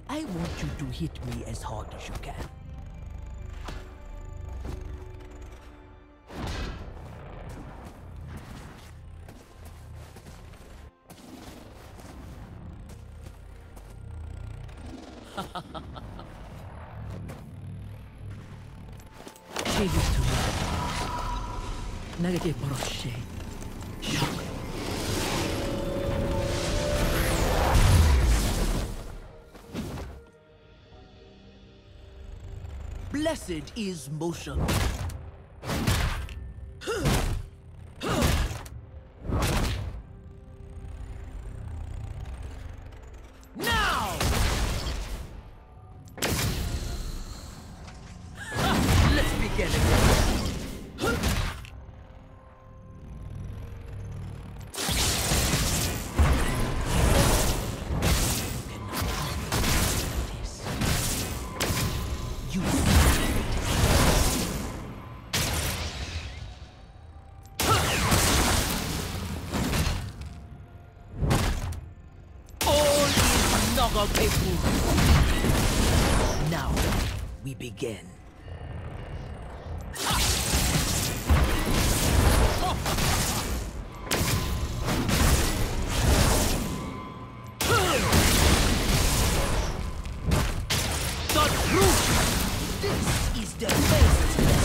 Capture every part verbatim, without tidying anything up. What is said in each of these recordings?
I want you to hit me as hard as you can. Shave it to me. Nagate Boroshe. Shock. Blessed is motion. Now! Let's begin again. Now, we begin. The truth! This is the best!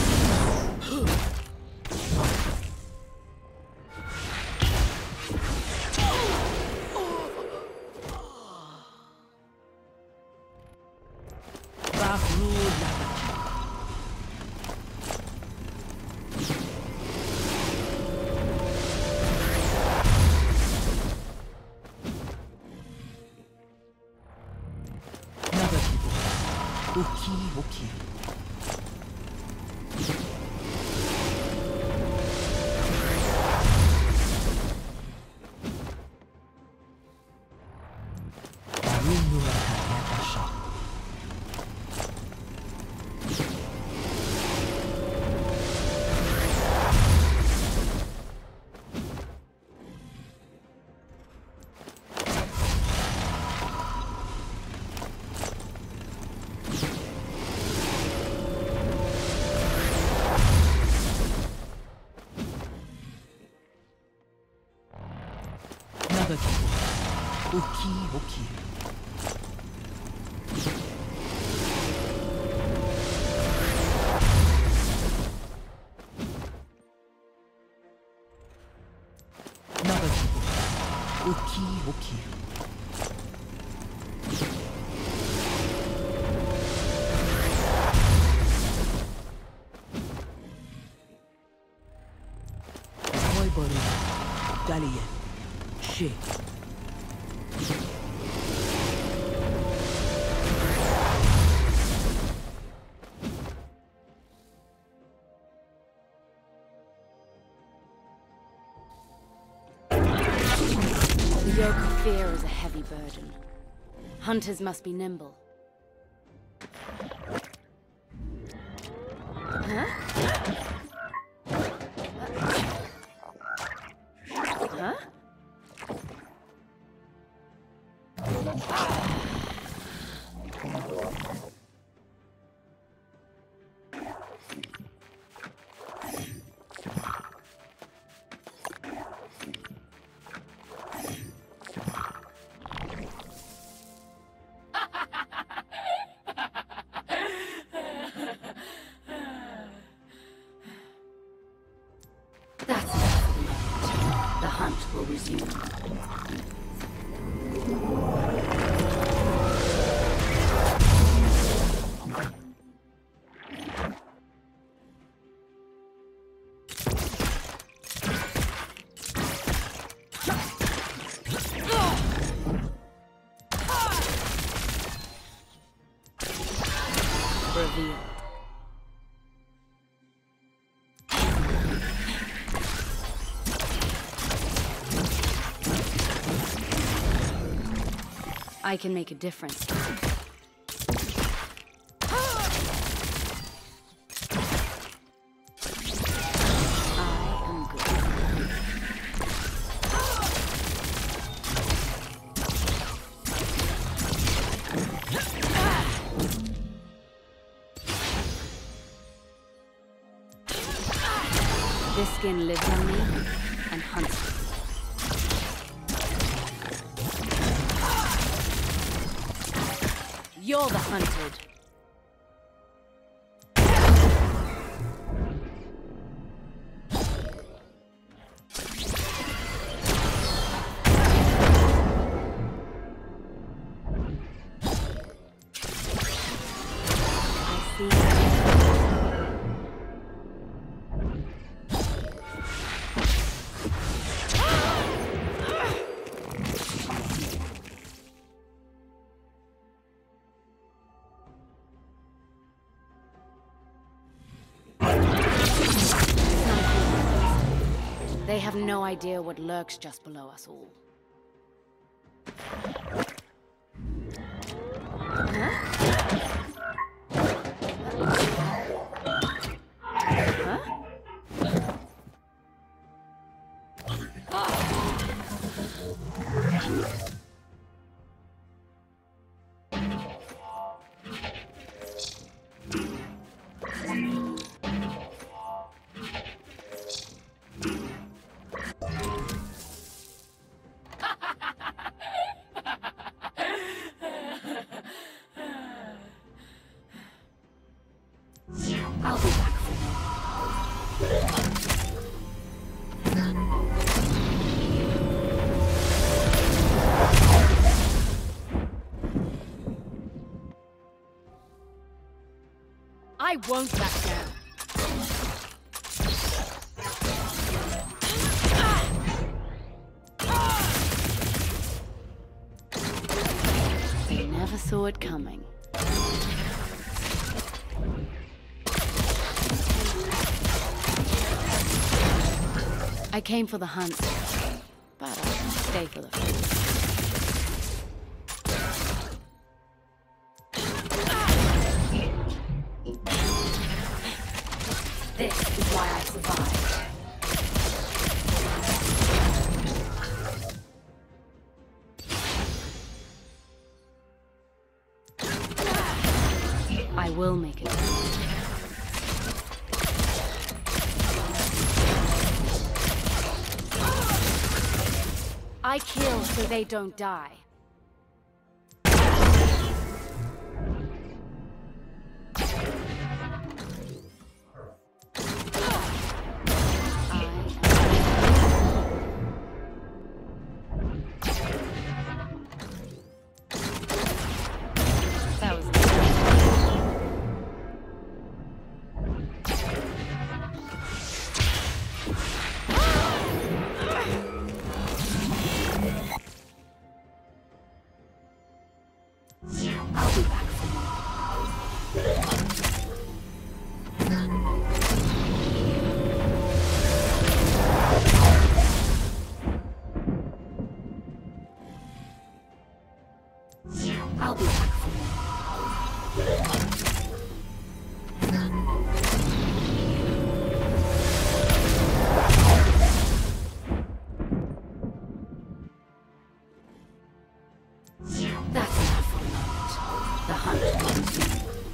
Oki, oki. Oki, oki. Nagakibo. Oki, oki. Moiboru. Galien. She. The yoke of fear is a heavy burden. Hunters must be nimble. Huh? Huh? That's enough for the moment. The hunt will resume. Reveal. I can make a difference. I am good. This skin lives on me and hunts me. You're the hunted. I see. They have no idea what lurks just below us all. Huh? Huh? I'll be back for I won't back down. They never saw it coming. I came for the hunt, but I'll stay for the food. This is why I survived. I will make it. I kill so they don't die. That was I'll be back for more. I'll be back for more. That's enough for a moment. The hunt wants me.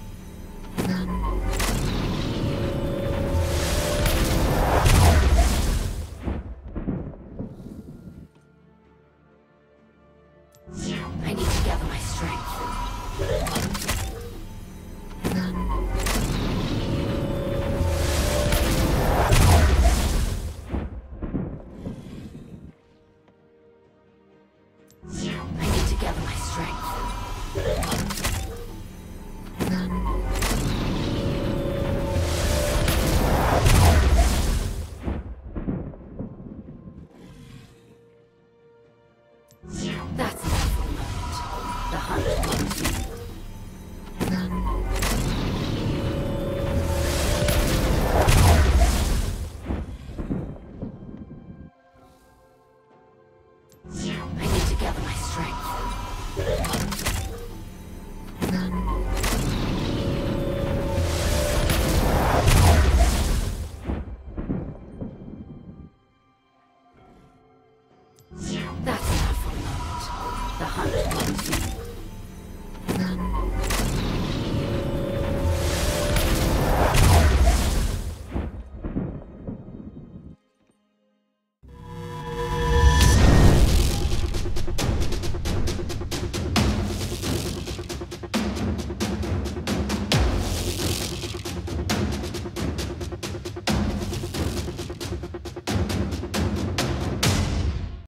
I need to gather my strength. I need to gather my strength. That's enough for a moment. The hunt wants me. I need to gather my strength. That's enough for a moment. The hunt wants me.